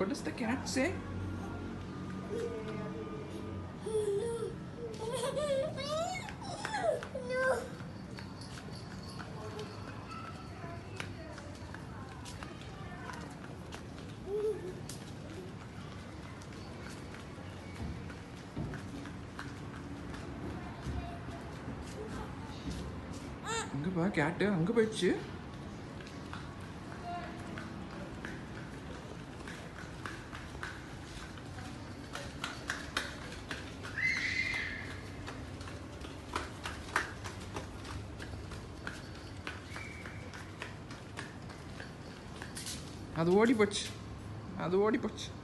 What does the cat say? அங்க பா gate அங்க போயிடுச்சு. அது ஓடி போச்சு.